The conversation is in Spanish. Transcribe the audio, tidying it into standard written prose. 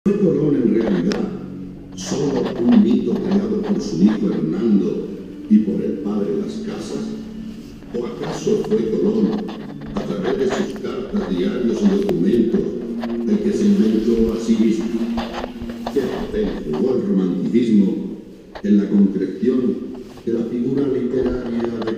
¿Fue Colón en realidad solo un mito creado por su hijo Hernando y por el padre Las Casas? ¿O acaso fue Colón, a través de sus cartas, diarios y documentos, el que se inventó a sí mismo? ¿Qué papel jugó el romanticismo en la concreción de la figura literaria de